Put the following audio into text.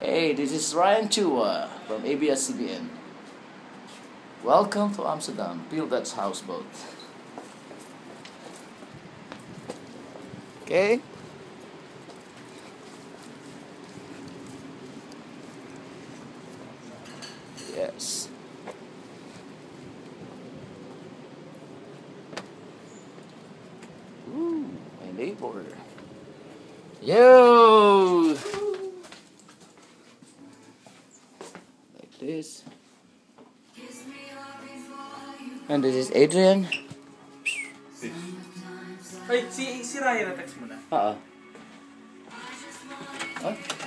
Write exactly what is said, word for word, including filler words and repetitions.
Hey, this is Ryran Chua from A B S C B N. Welcome to Amsterdam, PhilDutch houseboat. Okay? Yes. Ooh, my neighbor. Yo! Like this. And this is Adrian. Ay, si, si Ryan na text mo na. Oo. Huh?